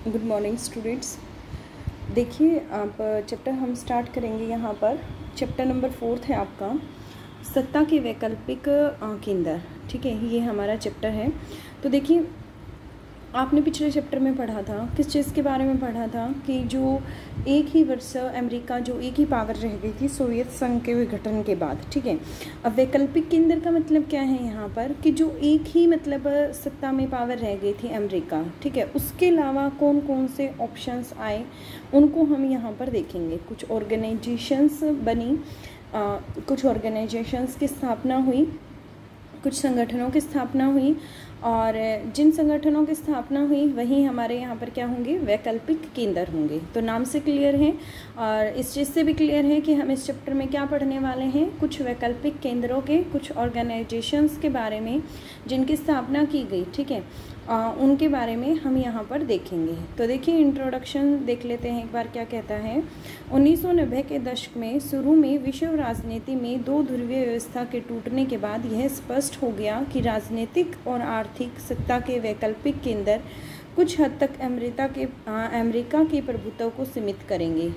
Good morning students. देखिए, आप chapter हम स्टार्ट करेंगे। यहाँ पर चैप्टर नंबर 4 है आपका, सत्ता के वैकल्पिक केंद्र। ठीक है, ये हमारा चैप्टर है। तो देखिए, आपने पिछले चैप्टर में पढ़ा था, किस चीज़ के बारे में पढ़ा था कि जो एक ही वर्ष अमेरिका जो एक ही पावर रह गई थी सोवियत संघ के विघटन के बाद। ठीक है, अब वैकल्पिक केंद्र का मतलब क्या है यहाँ पर कि जो एक ही मतलब सत्ता में पावर रह गई थी अमेरिका, ठीक है, उसके अलावा कौन कौन से ऑप्शंस आए उनको हम यहाँ पर देखेंगे। कुछ ऑर्गेनाइजेशंस बनी, कुछ ऑर्गेनाइजेशंस की स्थापना हुई, कुछ संगठनों की स्थापना हुई, और जिन संगठनों की स्थापना हुई वही हमारे यहाँ पर क्या होंगे, वैकल्पिक केंद्र होंगे। तो नाम से क्लियर है और इस चीज़ से भी क्लियर है कि हम इस चैप्टर में क्या पढ़ने वाले हैं, कुछ वैकल्पिक केंद्रों के, कुछ ऑर्गेनाइजेशंस के बारे में जिनकी स्थापना की गई। ठीक है, उनके बारे में हम यहाँ पर देखेंगे। तो देखिए, इंट्रोडक्शन देख लेते हैं एक बार क्या कहता है। 1990 के दशक में शुरू में विश्व राजनीति में दो ध्रुवीय व्यवस्था के टूटने के बाद यह स्पष्ट हो गया कि राजनीतिक और आर्थिक सत्ता के वैकल्पिक केंद्र कुछ हद तक अमेरिका के प्रभुत्व को सीमित करेंगे।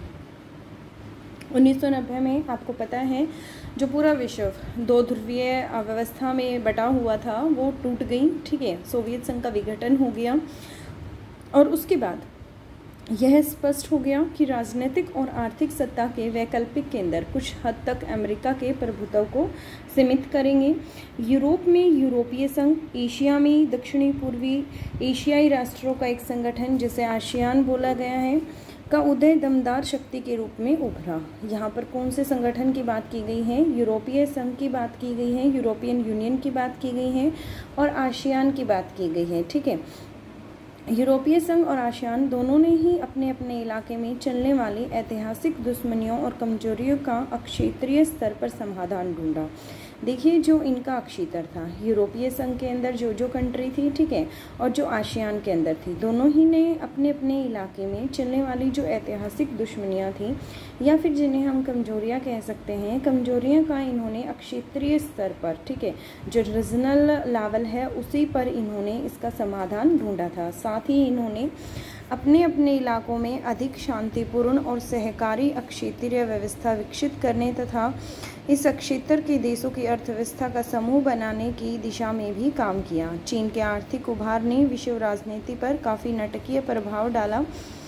1990 में आपको पता है जो पूरा विश्व दो ध्रुवीय व्यवस्था में बटा हुआ था वो टूट गई। ठीक है, सोवियत संघ का विघटन हो गया और उसके बाद यह स्पष्ट हो गया कि राजनीतिक और आर्थिक सत्ता के वैकल्पिक केंद्र कुछ हद तक अमेरिका के प्रभुत्व को सीमित करेंगे। यूरोप में यूरोपीय संघ, एशिया में दक्षिणी पूर्वी एशियाई राष्ट्रों का एक संगठन जिसे आसियान बोला गया है का उदय दमदार शक्ति के रूप में उभरा। यहाँ पर कौन से संगठन की बात की गई है, यूरोपीय संघ की बात की गई है, यूरोपियन यूनियन की बात की गई है और आसियान की बात की गई है। ठीक है, यूरोपीय संघ और आसियान दोनों ने ही अपने अपने इलाके में चलने वाली ऐतिहासिक दुश्मनियों और कमजोरियों का क्षेत्रीय स्तर पर समाधान ढूंढा। देखिए, जो इनका अक्षेत्र था, यूरोपीय संघ के अंदर जो कंट्री थी, ठीक है, और जो आसियान के अंदर थी, दोनों ही ने अपने अपने इलाके में चलने वाली जो ऐतिहासिक दुश्मनियाँ थी या फिर जिन्हें हम कमजोरियाँ कह सकते हैं, कमजोरियाँ का इन्होंने क्षेत्रीय स्तर पर, ठीक है, जो रीजनल लेवल है उसी पर इन्होंने इसका समाधान ढूंढा था। साथ ही इन्होंने अपने अपने इलाकों में अधिक शांतिपूर्ण और सहकारी क्षेत्रीय व्यवस्था विकसित करने तथा इस क्षेत्र के देशों की अर्थव्यवस्था का समूह बनाने की दिशा में भी काम किया। चीन के आर्थिक उभार ने विश्व राजनीति पर काफ़ी नाटकीय प्रभाव डाला।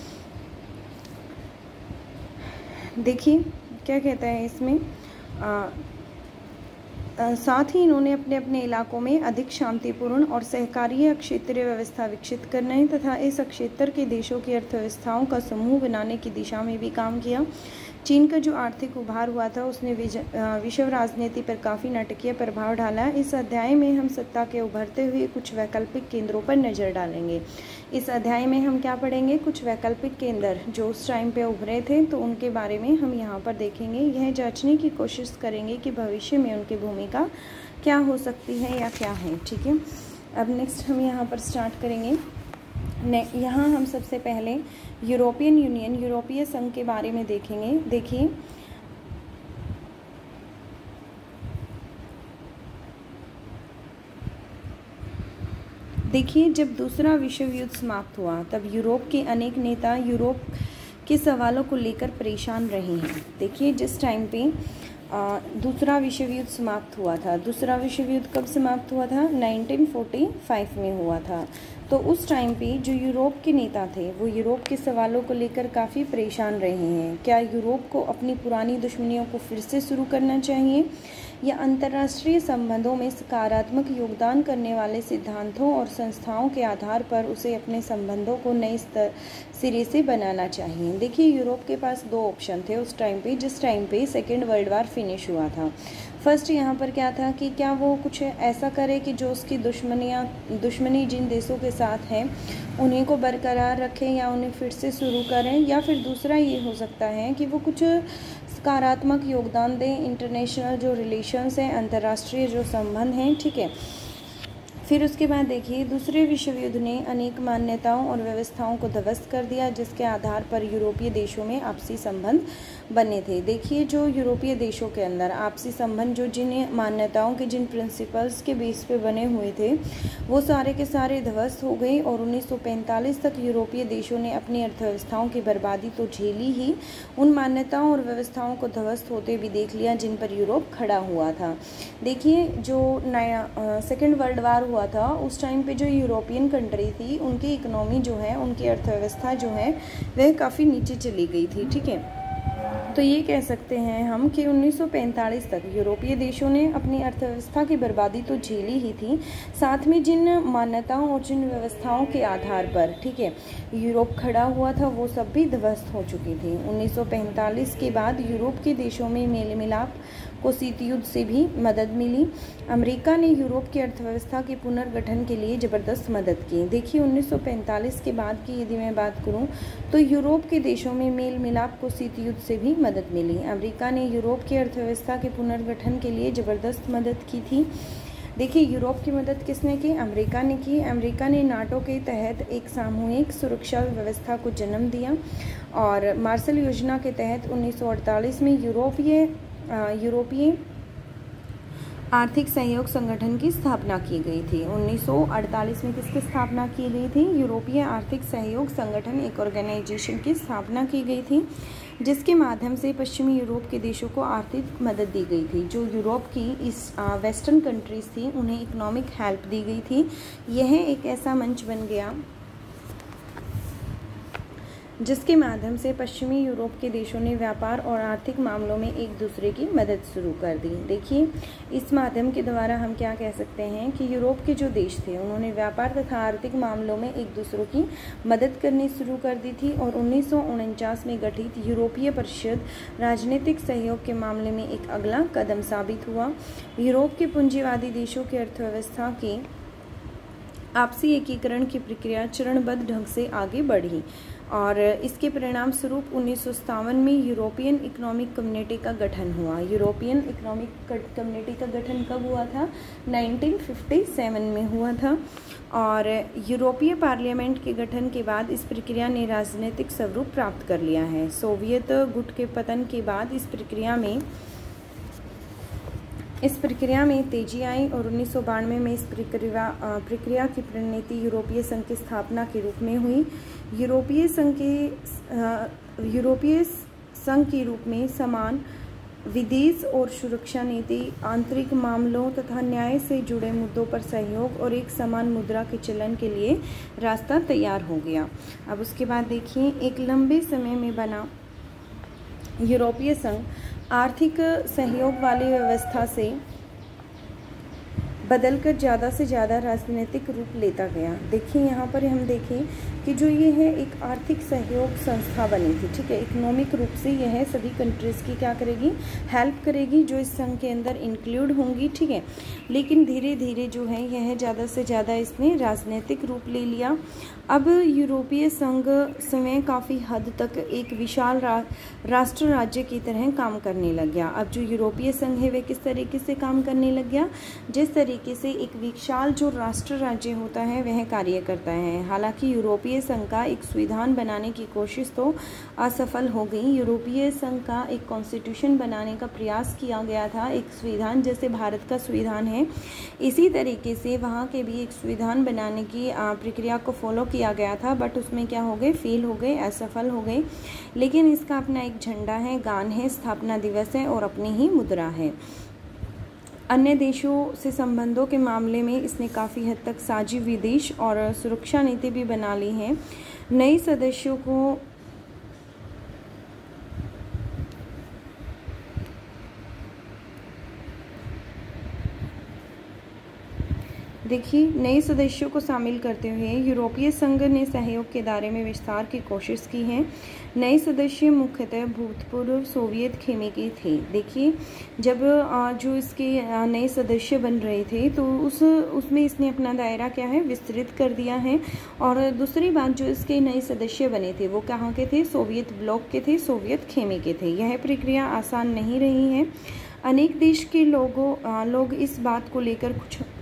देखिए क्या कहता है इसमें, साथ ही इन्होंने अपने अपने इलाकों में अधिक शांतिपूर्ण और सहकारीय क्षेत्रीय व्यवस्था विकसित करने तथा इस क्षेत्र के देशों की अर्थव्यवस्थाओं का समूह बनाने की दिशा में भी काम किया। चीन का जो आर्थिक उभार हुआ था उसने विश्व राजनीति पर काफ़ी नाटकीय प्रभाव डाला। इस अध्याय में हम सत्ता के उभरते हुए कुछ वैकल्पिक केंद्रों पर नज़र डालेंगे। इस अध्याय में हम क्या पढ़ेंगे, कुछ वैकल्पिक केंद्र जो उस टाइम पे उभरे थे, तो उनके बारे में हम यहाँ पर देखेंगे। यह जांचने की कोशिश करेंगे कि भविष्य में उनकी भूमिका क्या हो सकती है या क्या है। ठीक है, अब नेक्स्ट हम यहाँ पर स्टार्ट करेंगे। यहाँ हम सबसे पहले यूरोपियन यूनियन, यूरोपीय संघ के बारे में देखेंगे। देखिए, जब दूसरा विश्व युद्ध समाप्त हुआ तब यूरोप के अनेक नेता यूरोप के सवालों को लेकर परेशान रहे हैं। देखिए, जिस टाइम पे दूसरा विश्व युद्ध समाप्त हुआ था, दूसरा विश्व युद्ध कब समाप्त हुआ था, 1945 में हुआ था। तो उस टाइम पे जो यूरोप के नेता थे वो यूरोप के सवालों को लेकर काफ़ी परेशान रहे हैं। क्या यूरोप को अपनी पुरानी दुश्मनियों को फिर से शुरू करना चाहिए या अंतर्राष्ट्रीय संबंधों में सकारात्मक योगदान करने वाले सिद्धांतों और संस्थाओं के आधार पर उसे अपने संबंधों को नए सिरे से बनाना चाहिए। देखिए, यूरोप के पास दो ऑप्शन थे उस टाइम पे, जिस टाइम पे सेकेंड वर्ल्ड वार फिनिश हुआ था। फर्स्ट यहाँ पर क्या था कि क्या वो कुछ ऐसा करे कि जो उसकी दुश्मनी जिन देशों के साथ हैं उन्हीं को बरकरार रखें या उन्हें फिर से शुरू करें, या फिर दूसरा ये हो सकता है कि वो कुछ सकारात्मक योगदान दें, इंटरनेशनल जो रिलेशंस हैं, अंतर्राष्ट्रीय जो संबंध हैं, ठीक है, फिर उसके बाद देखिए दूसरे विश्व युद्ध ने अनेक मान्यताओं और व्यवस्थाओं को ध्वस्त कर दिया, जिसके आधार पर यूरोपीय देशों में आपसी संबंध बने थे। देखिए जो यूरोपीय देशों के अंदर आपसी संबंध जो जिन मान्यताओं के जिन प्रिंसिपल्स के बेस पे बने हुए थे वो सारे के सारे ध्वस्त हो गए और 1945 तक यूरोपीय देशों ने अपनी अर्थव्यवस्थाओं की बर्बादी तो झेली ही, उन मान्यताओं और व्यवस्थाओं को ध्वस्त होते भी देख लिया जिन पर यूरोप खड़ा हुआ था। देखिए जो नया सेकेंड वर्ल्ड वार हुआ था उस टाइम पे जो यूरोपियन कंट्री थी उनकी इकोनॉमी जो है, उनकी अर्थव्यवस्था जो है वह काफ़ी नीचे चली गई थी। ठीक है, तो ये कह सकते हैं हम कि 1945 तक यूरोपीय देशों ने अपनी अर्थव्यवस्था की बर्बादी तो झेली ही थी, साथ में जिन मान्यताओं और जिन व्यवस्थाओं के आधार पर ठीक है यूरोप खड़ा हुआ था वो सब भी ध्वस्त हो चुकी थी। 1945 के बाद यूरोप के देशों में मेल मिलाप को शीत युद्ध से भी मदद मिली। अमेरिका ने यूरोप की अर्थव्यवस्था के पुनर्गठन के लिए ज़बरदस्त मदद की। देखिए 1945 के बाद की यदि मैं बात करूं तो यूरोप के देशों में मेल मिलाप को शीत युद्ध से भी मदद मिली। अमेरिका ने यूरोप की अर्थव्यवस्था के पुनर्गठन के लिए ज़बरदस्त मदद की थी। देखिए यूरोप की मदद किसने की? अमेरिका ने की। अमेरिका ने नाटो के तहत एक सामूहिक सुरक्षा व्यवस्था को जन्म दिया और मार्शल योजना के तहत 1948 में यूरोपीय आर्थिक सहयोग संगठन की स्थापना की गई थी। 1948 में किसकी स्थापना की गई थी? यूरोपीय आर्थिक सहयोग संगठन, एक ऑर्गेनाइजेशन की स्थापना की गई थी जिसके माध्यम से पश्चिमी यूरोप के देशों को आर्थिक मदद दी गई थी। जो यूरोप की इस वेस्टर्न कंट्रीज़ थी उन्हें इकोनॉमिक हेल्प दी गई थी। यह एक ऐसा मंच बन गया जिसके माध्यम से पश्चिमी यूरोप के देशों ने व्यापार और आर्थिक मामलों में एक दूसरे की मदद शुरू कर दी। देखिए इस माध्यम के द्वारा हम क्या कह सकते हैं कि यूरोप के जो देश थे उन्होंने व्यापार तथा आर्थिक मामलों में एक दूसरों की मदद करनी शुरू कर दी थी और 1949 में गठित यूरोपीय परिषद राजनीतिक सहयोग के मामले में एक अगला कदम साबित हुआ। यूरोप के पूंजीवादी देशों की अर्थव्यवस्था की आपसी एकीकरण की प्रक्रिया चरणबद्ध ढंग से आगे बढ़ी और इसके परिणाम स्वरूप 1957 में यूरोपियन इकोनॉमिक कम्युनिटी का गठन हुआ। यूरोपियन इकोनॉमिक कम्युनिटी का गठन कब हुआ था? 1957 में हुआ था और यूरोपीय पार्लियामेंट के गठन के बाद इस प्रक्रिया ने राजनीतिक स्वरूप प्राप्त कर लिया है। सोवियत गुट के पतन के बाद इस प्रक्रिया में तेजी आई और 1992 में इस प्रक्रिया की परिणति यूरोपीय संघ की स्थापना के रूप में हुई। यूरोपीय संघ के रूप में समान विदेश और सुरक्षा नीति, आंतरिक मामलों तथा न्याय से जुड़े मुद्दों पर सहयोग और एक समान मुद्रा के चलन के लिए रास्ता तैयार हो गया। अब उसके बाद देखिए एक लंबे समय में बना यूरोपीय संघ आर्थिक सहयोग वाली व्यवस्था से बदलकर ज़्यादा से ज़्यादा राजनीतिक रूप लेता गया। देखिए यहाँ पर हम देखें कि जो ये है एक आर्थिक सहयोग संस्था बनी थी। ठीक है, इकोनॉमिक रूप से यह सभी कंट्रीज़ की क्या करेगी? हेल्प करेगी जो इस संघ के अंदर इंक्लूड होंगी। ठीक है, लेकिन धीरे धीरे जो है यह ज़्यादा से ज़्यादा इसने राजनीतिक रूप ले लिया। अब यूरोपीय संघ स्वयं काफ़ी हद तक एक विशाल राष्ट्र राज्य की तरह काम करने लग गया। अब जो यूरोपीय संघ है वह किस तरीके से काम करने लग गया? जिस तरीके से एक विशाल जो राष्ट्र राज्य होता है वह कार्य करता है। हालांकि यूरोपीय संघ का एक संविधान बनाने की कोशिश तो असफल हो गई। यूरोपीय संघ का एक कॉन्स्टिट्यूशन बनाने का प्रयास किया गया था, एक संविधान जैसे भारत का संविधान है इसी तरीके से वहाँ के भी एक संविधान बनाने की प्रक्रिया को फॉलो किया गया था, बट उसमें क्या हो गए? फेल हो गए, असफल हो गए। लेकिन इसका अपना एक झंडा है, गान है, स्थापना दिवस है और अपनी ही मुद्रा है। अन्य देशों से संबंधों के मामले में इसने काफ़ी हद तक साझी विदेश और सुरक्षा नीति भी बना ली है। नए सदस्यों को देखिए नए सदस्यों को शामिल करते हुए यूरोपीय संघ ने सहयोग के दायरे में विस्तार की कोशिश की है। नए सदस्य मुख्यतः भूतपूर्व सोवियत खेमे के थे। देखिए जब जो इसके नए सदस्य बन रहे थे तो उसमें इसने अपना दायरा क्या है? विस्तृत कर दिया है। और दूसरी बात जो इसके नए सदस्य बने थे वो कहाँ के थे? सोवियत ब्लॉक के थे, सोवियत खेमे के थे। यह प्रक्रिया आसान नहीं रही है। अनेक देश के लोग इस बात को लेकर कुछ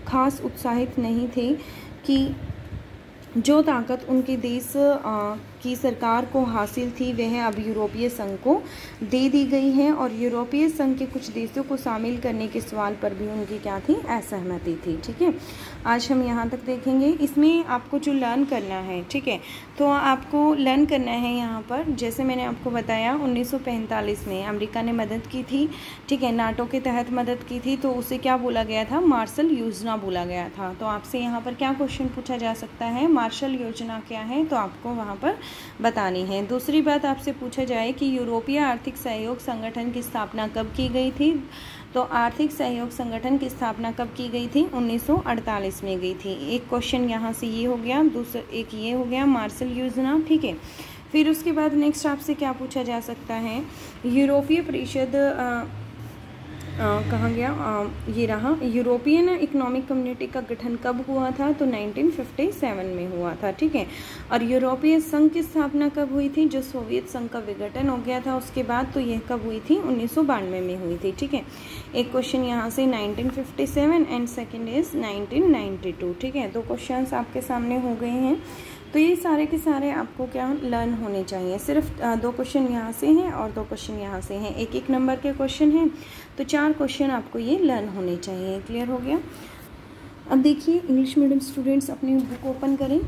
खास उत्साहित नहीं थे कि जो ताकत उनके देश की सरकार को हासिल थी वह अब यूरोपीय संघ को दे दी गई है, और यूरोपीय संघ के कुछ देशों को शामिल करने के सवाल पर भी उनकी क्या थी, असहमति थी। ठीक है, आज हम यहाँ तक देखेंगे। इसमें आपको जो लर्न करना है, ठीक है, तो आपको लर्न करना है यहाँ पर, जैसे मैंने आपको बताया 1945 में अमेरिका ने मदद की थी, ठीक है, नाटो के तहत मदद की थी, तो उसे क्या बोला गया था, मार्शल योजना बोला गया था। तो आपसे यहाँ पर क्या क्वेश्चन पूछा जा सकता है, मार्शल योजना क्या है, तो आपको वहाँ पर बतानी है। दूसरी बात आपसे पूछा जाए कि यूरोपीय आर्थिक सहयोग संगठन की स्थापना कब की गई थी, तो आर्थिक सहयोग संगठन की स्थापना कब की गई थी, 1948 में गई थी। एक क्वेश्चन यहाँ से ये हो गया, दूसरा एक ये हो गया मार्शल योजना, ठीक है। फिर उसके बाद नेक्स्ट आपसे क्या पूछा जा सकता है, यूरोपीय परिषद कहाँ गया, ये रहा, यूरोपियन इकोनॉमिक कम्युनिटी का गठन कब हुआ था, तो 1957 में हुआ था। ठीक है, और यूरोपीय संघ की स्थापना कब हुई थी, जो सोवियत संघ का विघटन हो गया था उसके बाद, तो यह कब हुई थी, 1992 में हुई थी। ठीक है, एक क्वेश्चन यहाँ से 1957 एंड सेकेंड इज 1992। ठीक है, दो क्वेश्चंस आपके सामने हो गए हैं। तो ये सारे के सारे आपको क्या लर्न होने चाहिए, सिर्फ दो क्वेश्चन यहाँ से हैं और दो क्वेश्चन यहाँ से हैं, एक एक नंबर के क्वेश्चन हैं, तो 4 क्वेश्चन आपको ये लर्न होने चाहिए। क्लियर हो गया। अब देखिए इंग्लिश मीडियम स्टूडेंट्स अपनी बुक ओपन करें,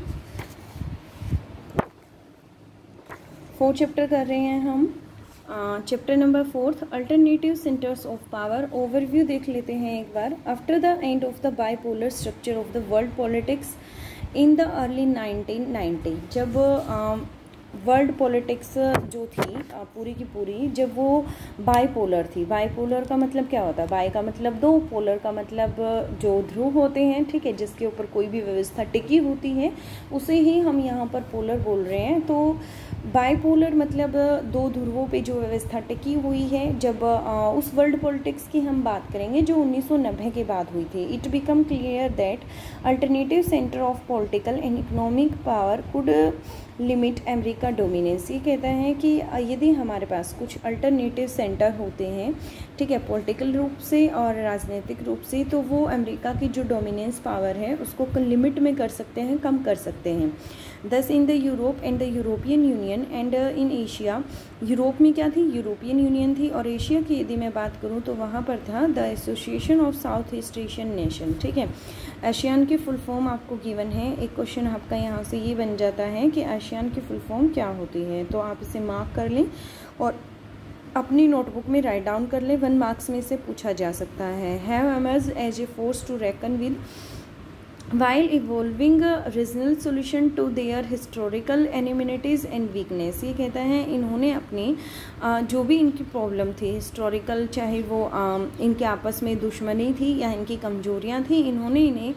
4 चैप्टर कर रहे हैं हम, chapter number 4 alternative centres of power. Overview देख लेते हैं एक बार। After the end of the bipolar structure of the world politics in the early 1990, जब वर्ल्ड पॉलिटिक्स जो थी पूरी की पूरी, जब वो बाइपोलर थी, बाइपोलर का मतलब क्या होता है, बाई का मतलब दो, पोलर का मतलब जो ध्रुव होते हैं, ठीक है, जिसके ऊपर कोई भी व्यवस्था टिकी होती है उसे ही हम यहाँ पर पोलर बोल रहे हैं। तो बाइपोलर मतलब दो ध्रुवों पे जो व्यवस्था टिकी हुई है। जब उस वर्ल्ड पॉलिटिक्स की हम बात करेंगे जो 1990 के बाद हुई थी, it become clear that alternative centre of political and economic power could limit America dominance. ये कहता है कि यदि हमारे पास कुछ अल्टरनेटिव सेंटर होते हैं, ठीक है, पॉलिटिकल रूप से और राजनीतिक रूप से, तो वो अमेरिका की जो डोमिनेंस पावर है उसको लिमिट में कर सकते हैं, कम कर सकते हैं। Thus in the Europe and the European Union and in Asia, Europe में क्या थी, यूरोपियन यूनियन थी, और एशिया की यदि मैं बात करूँ तो वहाँ पर था the association of South East Asian nation. ठीक है, एशियान की फुल फॉर्म आपको गिवन है। एक क्वेश्चन आपका यहाँ से ये बन जाता है कि एशियान की फुल फॉर्म क्या होती है, तो आप इसे मार्क कर लें और अपनी नोटबुक में राइट डाउन कर लें। 1 मार्क्स में से पूछा जा सकता है। Have emerge as a force to reckon with while evolving a regional solution to their historical enmities and weakness। ये कहता है इन्होंने अपनी जो भी इनकी प्रॉब्लम थी हिस्टोरिकल, चाहे वो इनके आपस में दुश्मनी थी या इनकी कमजोरियां थी, इन्होंने इन्हें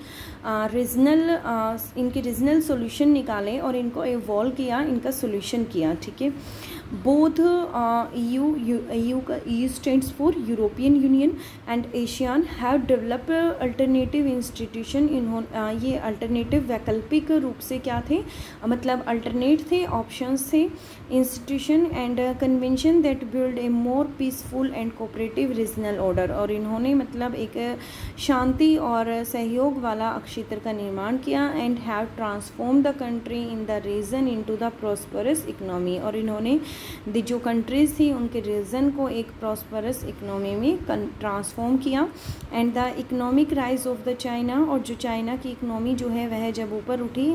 इनके रीजनल सॉल्यूशन निकाले और इनको इवॉल्व किया, इनका सॉल्यूशन किया। ठीक है, बोथ EU का EU stands for European Union and ASEAN have develop alternative institution. ये अल्टरनेटिव वैकल्पिक रूप से क्या थे, मतलब अल्टरनेट थे, ऑप्शंस थे, institution and convention that build a more peaceful and cooperative regional order. और इन्होंने मतलब एक शांति और सहयोग वाला क्षेत्र का निर्माण किया and have transform the country in the region into the prosperous economy. और इन्होंने जो कंट्रीज थी उनके रीजन को एक प्रॉस्परस इकोनॉमी में ट्रांसफॉर्म किया। And the economic rise of the China, और जो चाइना की इकोनॉमी जो है वह जब ऊपर उठी,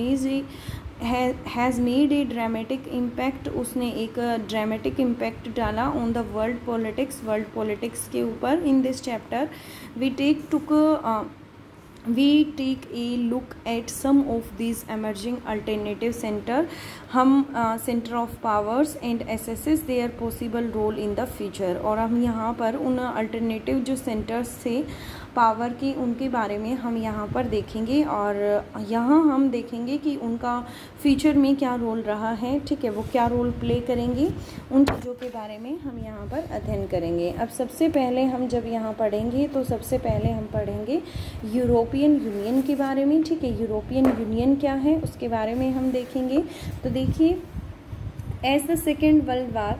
has made a dramatic impact, उसने एक ड्रामेटिक इम्पैक्ट डाला ऑन द वर्ल्ड पॉलिटिक्स के ऊपर। In this chapter we take a look at some of these emerging alternative center, हम centre of powers and assesses their possible role in the future। और हम यहाँ पर उन alternative जो सेंटर्स थे पावर की, उनके बारे में हम यहाँ पर देखेंगे और यहाँ हम देखेंगे कि उनका फ्यूचर में क्या रोल रहा है। ठीक है, वो क्या रोल प्ले करेंगे, उन चीज़ों के बारे में हम यहाँ पर अध्ययन करेंगे। अब सबसे पहले हम जब यहाँ पढ़ेंगे तो सबसे पहले हम पढ़ेंगे यूरोपियन यूनियन के बारे में। ठीक है, यूरोपियन यूनियन क्या है उसके बारे में हम देखेंगे। तो देखिए, as the second world war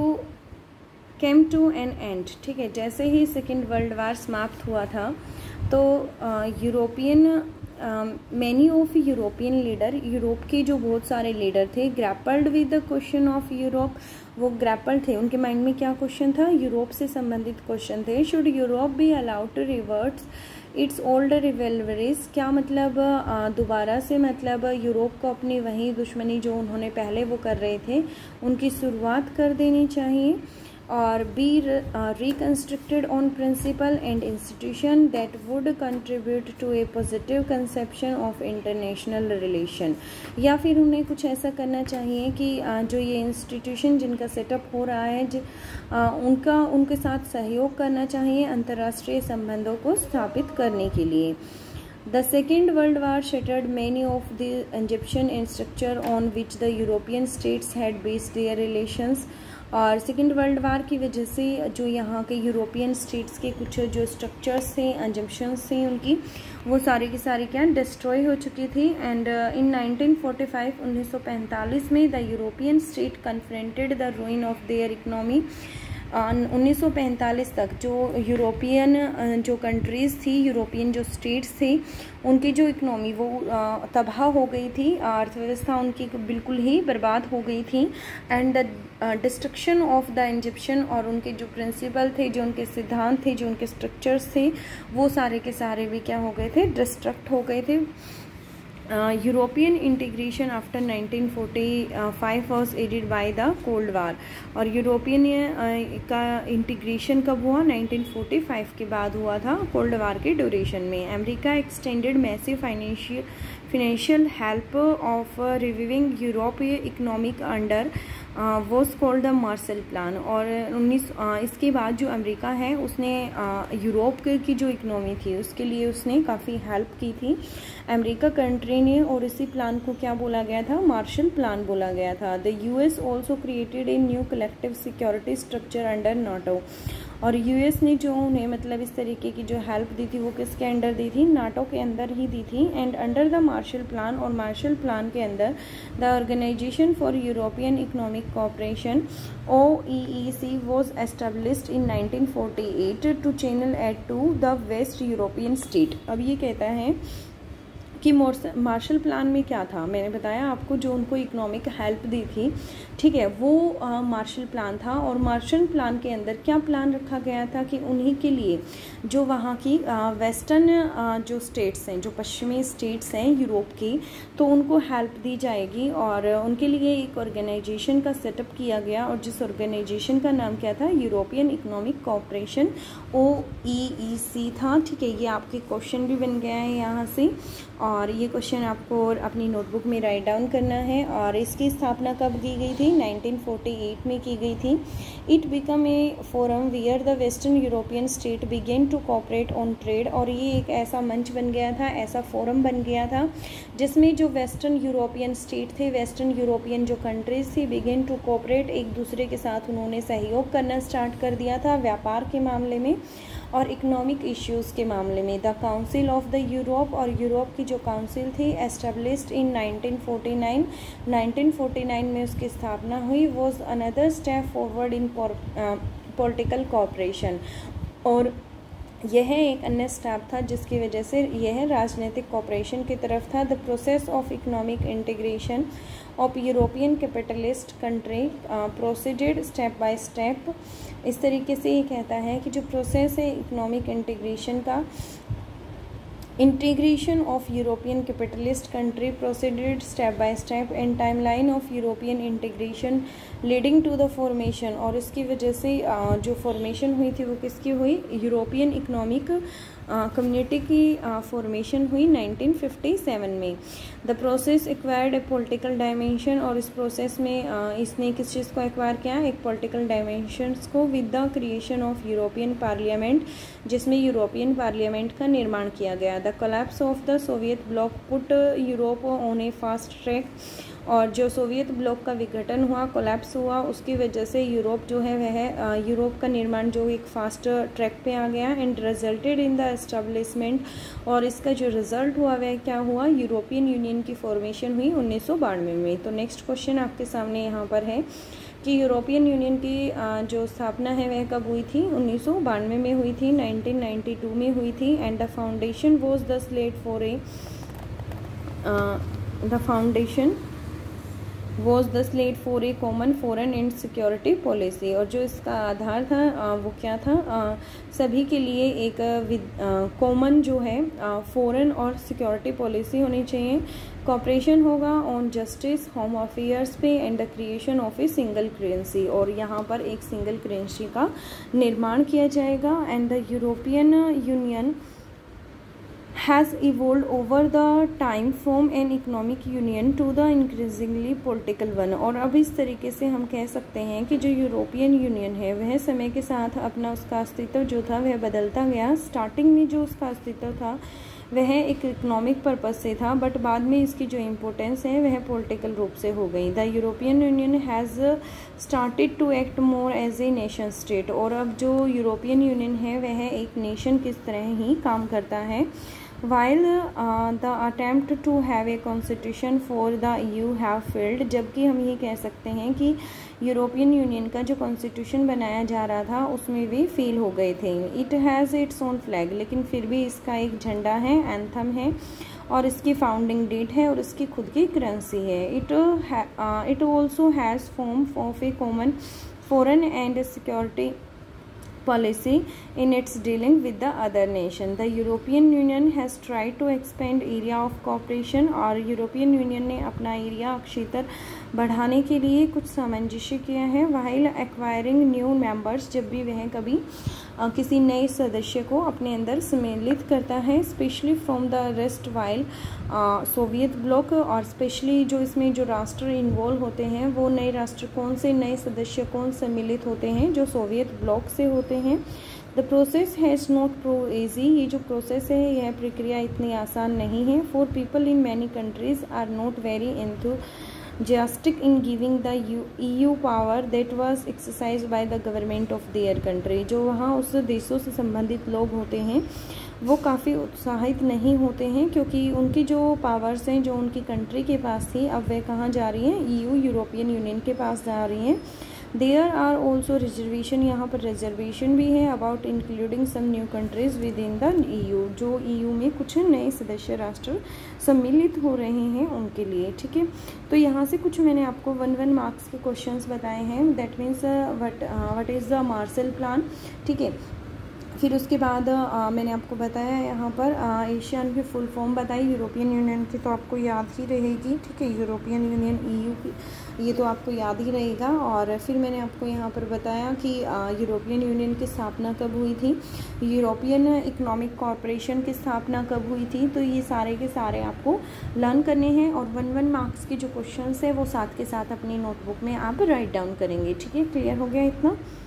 came to an end, ठीक है, जैसे ही सेकेंड वर्ल्ड वार समाप्त हुआ था तो European many of European leader, Europe के जो बहुत सारे लीडर थे, grappled with the question of Europe, वो ग्रैपल्ड थे, उनके माइंड में क्या क्वेश्चन था, यूरोप से संबंधित क्वेश्चन थे। Should Europe be allowed to revert its old rivalries, क्या मतलब दोबारा से मतलब यूरोप को अपनी वही दुश्मनी जो उन्होंने पहले वो कर रहे थे उनकी शुरुआत कर देनी चाहिए, और be reconstructed on principle and institution that would contribute to a positive conception of international relation, या फिर उन्हें कुछ ऐसा करना चाहिए कि जो ये इंस्टीट्यूशन जिनका सेटअप हो रहा है उनके साथ सहयोग करना चाहिए अंतर्राष्ट्रीय संबंधों को स्थापित करने के लिए। The Second World War shattered many of the Egyptian structure on which the European states had based their relations, और सेकेंड वर्ल्ड वार की वजह से जो यहाँ के यूरोपियन स्टेट्स के कुछ जो स्ट्रक्चर्स थे, एजम्पशंस थे उनकी, वो सारी की सारी क्या डिस्ट्रॉय हो चुकी थी। एंड इन 1945 में the European state confronted the ruin of their economy. 1945 तक जो यूरोपियन जो कंट्रीज़ थी, यूरोपियन जो स्टेट्स थे, उनकी जो इकनॉमी वो तबाह हो गई थी, अर्थव्यवस्था उनकी बिल्कुल ही बर्बाद हो गई थी। And the destruction of the Egyptian, और उनके जो प्रिंसिपल थे, जो उनके सिद्धांत थे, जो उनके स्ट्रक्चर्स थे, वो सारे के सारे भी क्या हो गए थे, डिस्ट्रक्ट हो गए थे। European integration after 1945 was aided by the cold war, और यूरोपियन का इंटीग्रेशन कब हुआ, 1945 के बाद हुआ था, कोल्ड वार के ड्यूरेशन में। America extended massive financial help of reviving European economic under was called the Marshall Plan, और इसके बाद जो अमेरिका है उसने यूरोप की जो इकनॉमी थी उसके लिए उसने काफ़ी हेल्प की थी अमेरिका कंट्री ने, और इसी प्लान को क्या बोला गया था, मार्शल प्लान बोला गया था। The US also created a new collective security structure under NATO, और यूएस ने जो उन्हें मतलब इस तरीके की जो हेल्प दी थी वो किसके अंडर दी थी, नाटो के अंदर ही दी थी। And under the Marshall plan, और मार्शल प्लान के अंदर the organisation for European economic cooperation OEEC was established in 1948 to channel aid to the west European state. अब ये कहता है कि मार्शल प्लान में क्या था, मैंने बताया आपको जो उनको इकोनॉमिक हेल्प दी थी, ठीक है, वो मार्शल प्लान था। और मार्शल प्लान के अंदर क्या प्लान रखा गया था कि उन्हीं के लिए जो वहाँ की वेस्टर्न जो स्टेट्स हैं, जो पश्चिमी स्टेट्स हैं यूरोप की, तो उनको हेल्प दी जाएगी, और उनके लिए एक ऑर्गेनाइजेशन का सेटअप किया गया, और जिस ऑर्गेनाइजेशन का नाम क्या था, यूरोपियन इकोनॉमिक कोऑपरेशन OEEC था। ठीक है, ये आपके क्वेश्चन भी बन गया है यहाँ से, और ये क्वेश्चन आपको अपनी नोटबुक में राइट डाउन करना है। और इसकी स्थापना कब की गई थी, 1948 में की गई थी। It become a forum where the western European state began to cooperate on trade, और ये एक ऐसा मंच बन गया था, ऐसा फोरम बन गया था जिसमें जो वेस्टर्न यूरोपियन स्टेट थे, वेस्टर्न यूरोपियन जो कंट्रीज थी, बिगेन टू कोऑपरेट, एक दूसरे के साथ उन्होंने सहयोग करना स्टार्ट कर दिया था व्यापार के मामले में और इकोनॉमिक इश्यूज़ के मामले में। The council of the Europe, और यूरोप की जो काउंसिल थी, एस्टेब्लिश्ड इन 1949 में उसकी स्थापना हुई। Was another step forward in political cooperation, और यह एक अन्य स्टेप था जिसकी वजह से यह राजनीतिक कोऑपरेशन की तरफ था। The process of economic integration of European capitalist country proceeded step by step. इस तरीके से ये कहता है कि जो प्रोसेस है इकोनॉमिक इंटीग्रेशन का, integration of European capitalist country proceeded step by step and timeline of European integration leading to the formation, और इसकी वजह से जो फॉर्मेशन हुई थी वो किसकी हुई, यूरोपियन इकोनॉमिक कम्युनिटी की फॉर्मेशन हुई 1957 में। The process acquired a political dimension, और इस प्रोसेस में इसने किस चीज़ को एक्वायर किया, एक पॉलिटिकल डायमेंशंस को, with the creation of European parliament, जिसमें यूरोपियन पार्लियामेंट का निर्माण किया गया। The collapse of the Soviet bloc put Europe on a fast track, और जो सोवियत ब्लॉक का विघटन हुआ, कोलैप्स हुआ, उसकी वजह से यूरोप जो है वह यूरोप का निर्माण जो एक फास्ट ट्रैक पे आ गया and resulted in the establishment. और इसका जो रिजल्ट हुआ वह क्या हुआ, यूरोपियन यूनियन की फॉर्मेशन हुई 1992 में। तो नेक्स्ट क्वेश्चन आपके सामने यहाँ पर है कि यूरोपियन यूनियन की जो स्थापना है वह कब हुई थी, 1992 में हुई थी, 1992 में हुई थी। And the foundation was the slate for a the foundation was the slate for a common foreign and security policy. और जो इसका आधार था वो क्या था, सभी के लिए एक कॉमन जो है फॉरेन और सिक्योरिटी पॉलिसी होनी चाहिए। कॉपरेशन होगा ऑन जस्टिस, होम अफेयर्स पे and the creation of a single currency. और यहाँ पर एक सिंगल करेंसी का निर्माण किया जाएगा। And the European Union has evolved over the time from an economic union to the increasingly political one। और अब इस तरीके से हम कह सकते हैं कि जो यूरोपियन यूनियन है वह समय के साथ अपना उसका अस्तित्व जो था वह बदलता गया। स्टार्टिंग में जो उसका अस्तित्व था वह एक इकोनॉमिक पर्पस से था, बट बाद में इसकी जो इम्पोर्टेंस है वह पॉलिटिकल रूप से हो गई। The European Union has started to act more as a nation state. और अब जो यूरोपियन यूनियन है वह एक नेशन किस तरह ही काम करता है। While the attempt to have a constitution for the EU have failed, जबकि हम ये कह सकते हैं कि यूरोपियन यूनियन का जो कॉन्स्टिट्यूशन बनाया जा रहा था उसमें भी फेल हो गए थे। It has its own flag, लेकिन फिर भी इसका एक झंडा है, एंथम है, और इसकी फाउंडिंग डेट है और इसकी खुद की करेंसी है। It also has form of a common foreign and security policy in its dealing with the other nation. The European Union has tried to expand area of cooperation। और European Union ने अपना area क्षेत्र बढ़ाने के लिए कुछ सामंजस्य किया है। while acquiring new members, जब भी वह कभी किसी नए सदस्य को अपने अंदर सम्मिलित करता है, specially from the rest while Soviet bloc. और स्पेशली जो इसमें जो राष्ट्र इन्वॉल्व होते हैं वो नए राष्ट्र कौन से, नए सदस्य कौन सम्मिलित होते हैं, जो सोवियत ब्लॉक से होते हैं। The process has not prove easy. ये जो प्रोसेस है यह प्रक्रिया इतनी आसान नहीं है। For people in many countries are not very enthusiastic in giving the EU power that was exercised by the government of their country। जो वहाँ उस देशों से संबंधित लोग होते हैं वो काफ़ी उत्साहित नहीं होते हैं, क्योंकि उनकी जो पावर्स हैं जो उनकी कंट्री के पास थी अब वह कहाँ जा रही हैं, EU यूरोपियन यूनियन के पास जा रही हैं। देयर आर ऑल्सो रिजर्वेशन, यहाँ पर रिजर्वेशन भी है about including some new countries with in the EU। जो EU में कुछ नए सदस्य राष्ट्र सम्मिलित हो रहे हैं उनके लिए, ठीक है। तो यहाँ से कुछ मैंने आपको 1 मार्क्स के क्वेश्चंस बताए हैं। That means what is the Marshall plan, ठीक है। फिर उसके बाद मैंने आपको बताया यहाँ पर एशियन की फुल फॉर्म बताई यूरोपियन यूनियन की, तो आपको याद ही रहेगी, ठीक है। यूरोपियन यूनियन EU की ये तो आपको याद ही रहेगा। और फिर मैंने आपको यहाँ पर बताया कि यूरोपियन यूनियन की स्थापना कब हुई थी, यूरोपियन इकोनॉमिक कॉरपोरेशन की स्थापना कब हुई थी। तो ये सारे के सारे आपको लर्न करने हैं और 1 मार्क्स के जो क्वेश्चंस है वो साथ के साथ अपनी नोटबुक में आप राइट डाउन करेंगे, ठीक है। क्लियर हो गया इतना।